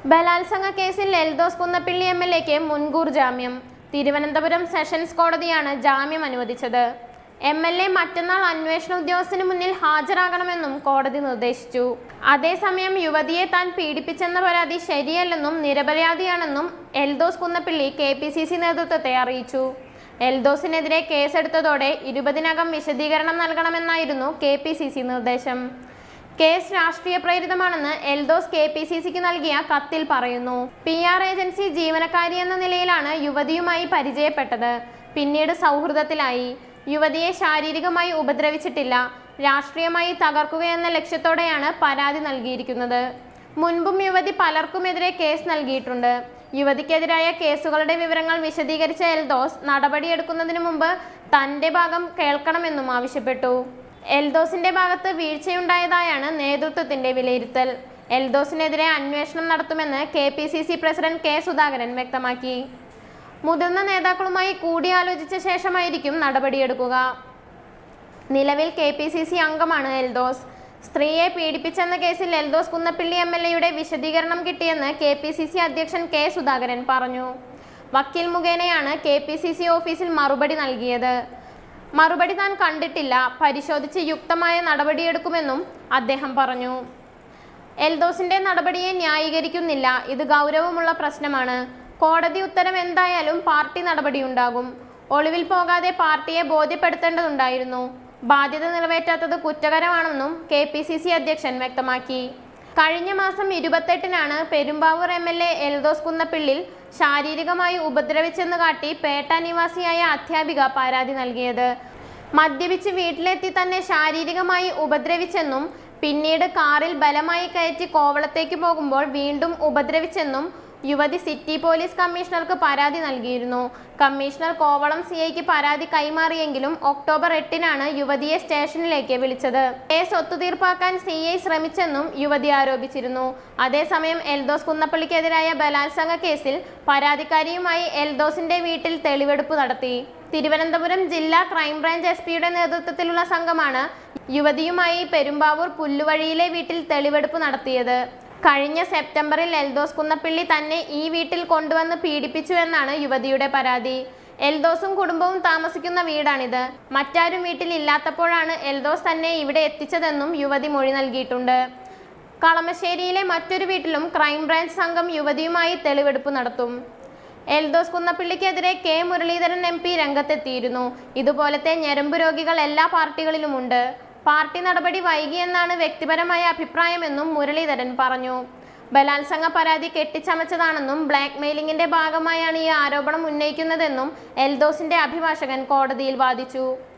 ബലാത്സംഗ കേസിൽ എൽദോസ് കുന്നപ്പിള്ളി എംഎൽഎക്ക് മുൻകൂർ ജാമ്യം. തിരുവനന്തപുരം സെഷൻസ് കോടതിയാണ് ജാമ്യം അനുവദിച്ചത്. എംഎൽഎ മറ്റന്നാൾ അന്വേഷണ ഉദ്യോഗസ്ഥന് മുന്നിൽ ഹാജരാകണമെന്നും കോടതി നിർദ്ദേശിച്ചു. അതേസമയം യുവതിയെ താൻ പീഡിപ്പിച്ചെന്ന പരാതി ശരിയല്ലെന്നും നിരപരാധിയാണെന്നും എൽദോസ് കുന്നപ്പിള്ളി KPCC നേതൃത്വത്തെ അറിയിച്ചു. എൽദോസിനെതിരെ കേസെടുത്തതോടെ 20-നകം വിശദീകരണം നൽകണമെന്നായിരുന്നു KPCC നിർദ്ദേശം. കേസ് രാഷ്ട്രീയ പ്രേരിതമാണെന്ന് എൽദോസ് KPCCക്ക് നൽകിയ കത്തിൽ പറയുന്നു. PR ഏജൻസി ജീവനക്കാരി എന്ന നിലയിലാണ് യുവതിയുമായി പരിചയപ്പെട്ടത്. പിന്നീട് സൗഹൃദത്തിലായി. യുവതിയെ ശാരീരികമായി ഉപദ്രവിച്ചിട്ടില്ല. രാഷ്ട്രീയമായി തകർക്കുകയെന്ന ലക്ഷ്യത്തോടെയാണ് പരാതി നൽകിയിരിക്കുന്നത്. മുൻപും യുവതി പലർക്കുമെതിരെ കേസ് നൽകിയിട്ടുണ്ട്. യുവതിക്കെതിരായ കേസുകളുടെ വിവരങ്ങൾ വിശദീകരിച്ച എൽദോസ് നടപടിയെടുക്കുന്നതിന് മുമ്പ് തന്റെ ഭാഗം കേൾക്കണമെന്നും ആവശ്യപ്പെട്ടു. എൽദോസിന്റെ ഭാഗത്ത് വീഴ്ചയുണ്ടായതായാണ് നേതൃത്വത്തിന്റെ വിലയിരുത്തൽ. എൽദോസിനെതിരെ അന്വേഷണം നടത്തുമെന്ന് KPCC പ്രസിഡന്റ് K സുധാകരൻ വ്യക്തമാക്കി. മുതിർന്ന നേതാക്കളുമായി കൂടിയാലോചിച്ച ശേഷമായിരിക്കും നടപടിയെടുക്കുക. നിലവിൽ KPCC അംഗമാണ് എൽദോസ്. സ്ത്രീയെ പീഡിപ്പിച്ചെന്ന കേസിൽ എൽദോസ് കുന്നപ്പിള്ളി MLAയുടെ വിശദീകരണം കിട്ടിയെന്ന് KPCC അധ്യക്ഷൻ K സുധാകരൻ പറഞ്ഞു. വക്കീൽ മുഖേനയാണ് KPCC ഓഫീസിൽ മറുപടി നൽകിയത്. മറുപടി താൻ കണ്ടിട്ടില്ല, പരിശോധിച്ച് യുക്തമായ നടപടിയെടുക്കുമെന്നും അദ്ദേഹം പറഞ്ഞു. എൽദോസിന്റെ നടപടിയെ ന്യായീകരിക്കുന്നില്ല. ഇത് ഗൗരവമുള്ള പ്രശ്നമാണ്. കോടതി ഉത്തരം എന്തായാലും പാർട്ടി നടപടിയുണ്ടാകും. ഒളിവിൽ പോകാതെ പാർട്ടിയെ ബോധ്യപ്പെടുത്തേണ്ടതുണ്ടായിരുന്നു. ബാധ്യത നിറവേറ്റാത്തത് കുറ്റകരമാണെന്നും KPCC അധ്യക്ഷൻ വ്യക്തമാക്കി. കഴിഞ്ഞ മാസം 28-നാണ് പെരുമ്പാവൂർ MLA എൽദോസ് കുന്നപ്പിള്ളിൽ ശാരീരികമായി ഉപദ്രവിച്ചെന്ന് കാട്ടി പേട്ട നിവാസിയായ അധ്യാപിക പരാതി നൽകിയത്. മദ്യപിച്ച് വീട്ടിലെത്തി തന്നെ ശാരീരികമായി ഉപദ്രവിച്ചെന്നും പിന്നീട് കാറിൽ ബലമായി കയറ്റി കോവളത്തേക്ക് പോകുമ്പോൾ വീണ്ടും ഉപദ്രവിച്ചെന്നും യുവതി സിറ്റി പോലീസ് കമ്മീഷണർക്ക് പരാതി നൽകിയിരുന്നു. കമ്മീഷണർ കോവളം CIക്ക് പരാതി കൈമാറിയെങ്കിലും ഒക്ടോബർ 8-നാണ് യുവതിയെ സ്റ്റേഷനിലേക്ക് വിളിച്ചത്. കേസ് ഒത്തുതീർപ്പാക്കാൻ CI ശ്രമിച്ചെന്നും യുവതി ആരോപിച്ചിരുന്നു. അതേസമയം എൽദോസ് കുന്നപ്പള്ളിക്കെതിരായ ബലാത്സംഗ കേസിൽ പരാതിക്കാരിയുമായി എൽദോസിന്റെ വീട്ടിൽ തെളിവെടുപ്പ് നടത്തി. തിരുവനന്തപുരം ജില്ലാ ക്രൈംബ്രാഞ്ച് SPയുടെ നേതൃത്വത്തിലുള്ള സംഘമാണ് യുവതിയുമായി പെരുമ്പാവൂർ പുല്ലുവഴിയിലെ വീട്ടിൽ തെളിവെടുപ്പ് നടത്തിയത്. കഴിഞ്ഞ സെപ്റ്റംബറിൽ എൽദോസ് കുന്നപ്പിള്ളി തന്നെ ഈ വീട്ടിൽ കൊണ്ടുവന്ന് പീഡിപ്പിച്ചു എന്നാണ് യുവതിയുടെ പരാതി. എൽദോസും കുടുംബവും താമസിക്കുന്ന വീടാണിത്. മറ്റാരും വീട്ടിൽ ഇല്ലാത്തപ്പോഴാണ് എൽദോസ് തന്നെ ഇവിടെ എത്തിച്ചതെന്നും യുവതി മൊഴി നൽകിയിട്ടുണ്ട്. കളമശ്ശേരിയിലെ മറ്റൊരു വീട്ടിലും ക്രൈംബ്രാഞ്ച് സംഘം യുവതിയുമായി തെളിവെടുപ്പ് നടത്തും. എൽദോസ് കുന്നപ്പിള്ളിക്കെതിരെ K മുരളീധരൻ MP രംഗത്തെത്തിയിരുന്നു. ഇതുപോലത്തെ ഞരമ്പ് രോഗികൾ എല്ലാ പാർട്ടികളിലുമുണ്ട്. പാർട്ടി നടപടി വൈകിയെന്നാണ് വ്യക്തിപരമായ അഭിപ്രായമെന്നും മുരളീധരൻ പറഞ്ഞു. ബലാത്സംഗ പരാതി കെട്ടിച്ചമച്ചതാണെന്നും ബ്ലാക്ക് മെയിലിംഗിന്റെ ഭാഗമായാണ് ഈ ആരോപണം ഉന്നയിക്കുന്നതെന്നും എൽദോസിന്റെ അഭിഭാഷകൻ കോടതിയിൽ വാദിച്ചു.